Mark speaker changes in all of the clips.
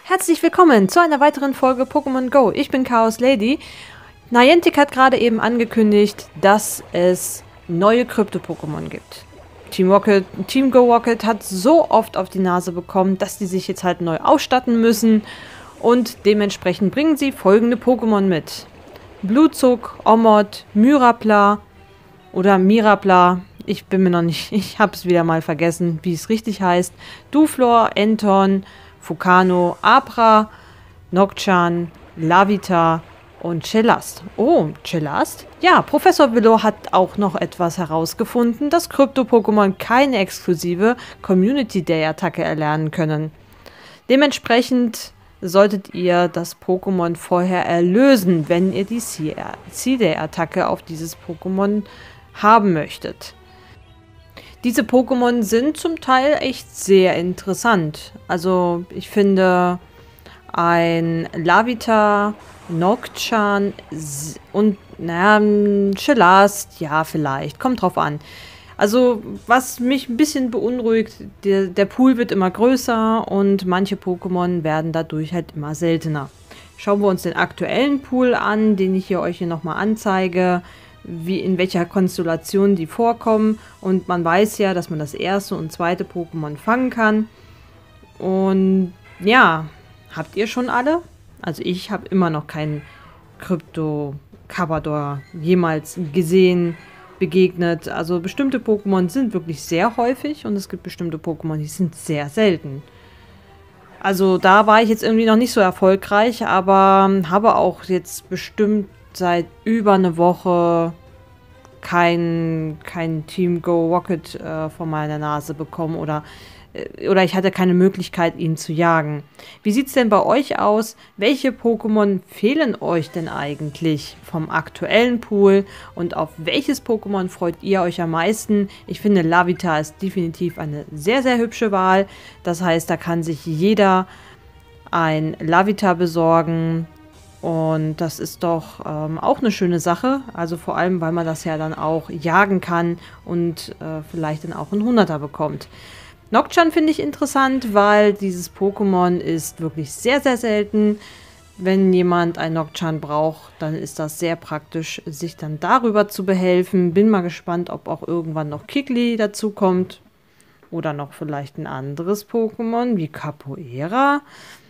Speaker 1: Herzlich willkommen zu einer weiteren Folge Pokémon Go. Ich bin Chaos Lady. Niantic hat gerade eben angekündigt, dass es neue Krypto-Pokémon gibt. Team Go Rocket hat so oft auf die Nase bekommen, dass die sich jetzt halt neu ausstatten müssen. Und dementsprechend bringen sie folgende Pokémon mit. Blutzug, Omod, Myrapla oder Mirapla. Ich habe es wieder mal vergessen, wie es richtig heißt. Duflor, Enton, Fukano, Abra, Nocturne, Lavita und Chelast. Oh, Chelast? Ja, Professor Willow hat auch noch etwas herausgefunden, dass Krypto-Pokémon keine exklusive Community Day-Attacke erlernen können. Dementsprechend solltet ihr das Pokémon vorher erlösen, wenn ihr die C-Day-Attacke auf dieses Pokémon haben möchtet. Diese Pokémon sind zum Teil echt sehr interessant. Also ich finde ein Lavita, Nocturne und Chelast, ja vielleicht, kommt drauf an. Also was mich ein bisschen beunruhigt, der Pool wird immer größer und manche Pokémon werden dadurch halt immer seltener. Schauen wir uns den aktuellen Pool an, den ich euch hier nochmal anzeige, in welcher Konstellation die vorkommen. Und man weiß ja, dass man das erste und zweite Pokémon fangen kann. Und ja, habt ihr schon alle? Also ich habe immer noch keinen Krypto-Kabador jemals gesehen, begegnet. Also bestimmte Pokémon sind wirklich sehr häufig und es gibt bestimmte Pokémon, die sind sehr selten. Also da war ich jetzt irgendwie noch nicht so erfolgreich, aber habe auch jetzt bestimmt seit über eine Woche kein Team Go Rocket vor meiner Nase bekommen oder ich hatte keine Möglichkeit, ihn zu jagen. Wie sieht es denn bei euch aus? Welche Pokémon fehlen euch denn eigentlich vom aktuellen Pool und auf welches Pokémon freut ihr euch am meisten? Ich finde, Lavita ist definitiv eine sehr, sehr hübsche Wahl. Das heißt, da kann sich jeder ein Lavita besorgen. Und das ist doch auch eine schöne Sache. Also vor allem, weil man das ja dann auch jagen kann und vielleicht dann auch einen 100er bekommt. Nocturne finde ich interessant, weil dieses Pokémon ist wirklich sehr, sehr selten. Wenn jemand ein Nocturne braucht, dann ist das sehr praktisch, sich dann darüber zu behelfen. Bin mal gespannt, ob auch irgendwann noch Kikli dazu kommt. Oder noch vielleicht ein anderes Pokémon wie Capoeira.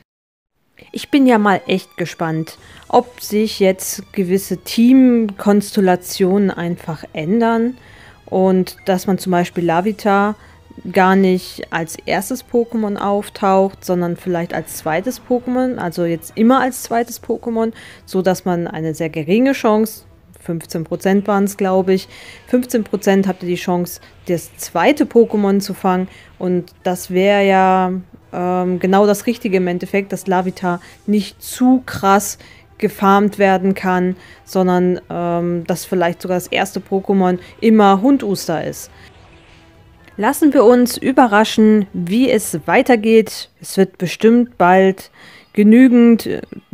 Speaker 1: Ich bin ja mal echt gespannt, ob sich jetzt gewisse Teamkonstellationen einfach ändern und dass man zum Beispiel Lavita gar nicht als erstes Pokémon auftaucht, sondern vielleicht als zweites Pokémon, also jetzt immer als zweites Pokémon, so dass man eine sehr geringe Chance, 15% waren es, glaube ich, 15% habt ihr die Chance, das zweite Pokémon zu fangen und das wäre ja genau das Richtige im Endeffekt, dass Lavita nicht zu krass gefarmt werden kann, sondern dass vielleicht sogar das erste Pokémon immer Hunduster ist. Lassen wir uns überraschen, wie es weitergeht. Es wird bestimmt bald genügend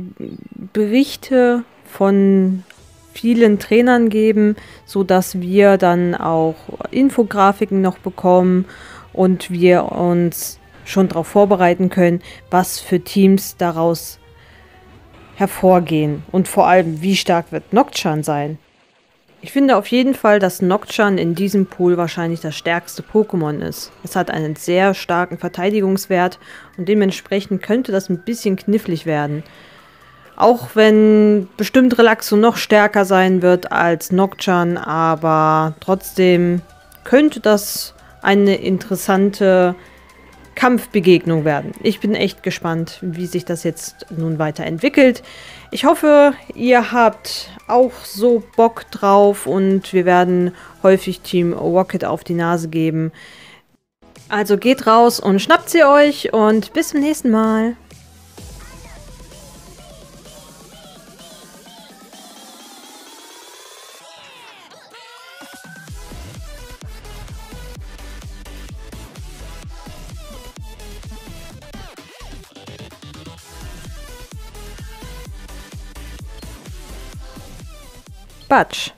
Speaker 1: Berichte von vielen Trainern geben, sodass wir dann auch Infografiken noch bekommen und wir uns schon darauf vorbereiten können, was für Teams daraus hervorgehen. Und vor allem, wie stark wird Nocturne sein. Ich finde auf jeden Fall, dass Nocturne in diesem Pool wahrscheinlich das stärkste Pokémon ist. Es hat einen sehr starken Verteidigungswert und dementsprechend könnte das ein bisschen knifflig werden. Auch wenn bestimmt Relaxo noch stärker sein wird als Nocturne, aber trotzdem könnte das eine interessante Kampfbegegnung werden. Ich bin echt gespannt, wie sich das jetzt nun weiterentwickelt. Ich hoffe, ihr habt auch so Bock drauf und wir werden häufig Team Rocket auf die Nase geben. Also geht raus und schnappt sie euch und bis zum nächsten Mal. Batsch.